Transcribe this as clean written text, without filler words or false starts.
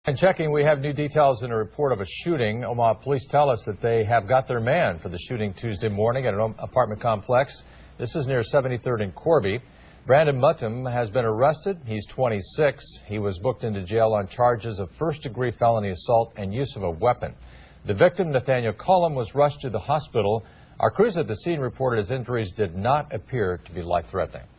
And checking, we have new details in a report of a shooting. Omaha police tell us that they have got their man for the shooting Tuesday morning at an apartment complex. This is near 73rd and Corby. Brandon Muttum has been arrested. He's 26. He was booked into jail on charges of first-degree felony assault and use of a weapon. The victim, Nathaniel Cullum, was rushed to the hospital. Our crews at the scene reported his injuries did not appear to be life-threatening.